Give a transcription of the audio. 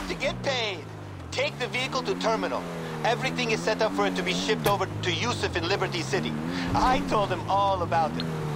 to get paid. Take the vehicle to terminal. Everything is set up for it to be shipped over to Yusuf in Liberty City. I told him all about it.